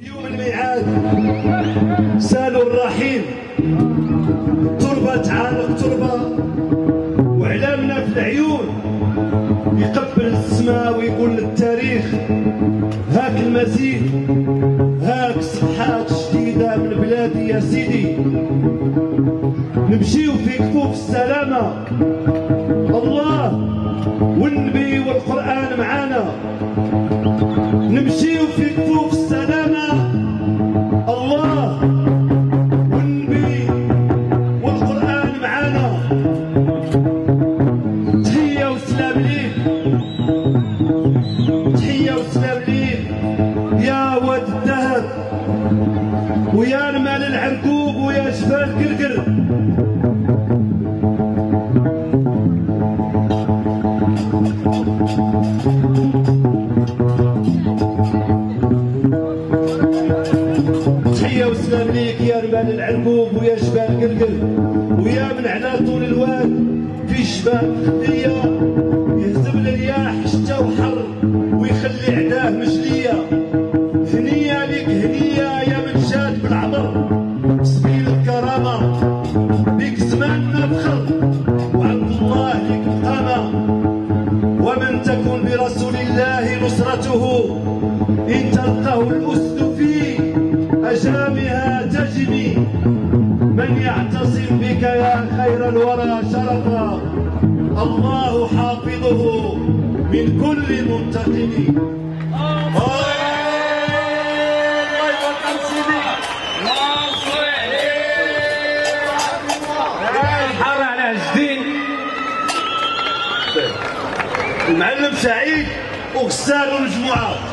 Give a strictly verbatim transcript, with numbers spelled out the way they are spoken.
يوم الميعاد سالوا الرحيم، تربة تعانق تربة وعلامنا في العيون، يقبل السماء ويقول للتاريخ هاك المزيد، هاك صفحات جديدة من بلادي يا سيدي. نمشيو في كفوف السلامة، الله والنبي والقرآن معانا. نمشيو في كفوف السلامة، الله والنبي والقرآن معانا. تحية وسلام ليك، تحية وسلام ليك يا واد الذهب ويا رمال العرقوب ويا جبال كركر. تحية وسلام ليك يا رمال العرقوب ويا جبال كركر، ويا من على طول الواد في شباب خدية يهزم الرياح شتا وحر ويخلي عداه مجلية. هنية ليك هنية يا من شاد بالعمر سبيل الكرامة، ليك زمان ما بخر وعبد الله ليك مقامة. ومن تكن برسول الله نصرته إن تلقه الأسد في أجرامها تجني. من يعتصم بك يا خير الورى شرفا الله حافظه من كل منتقم. المعلم سعيد وغسال المجموعه.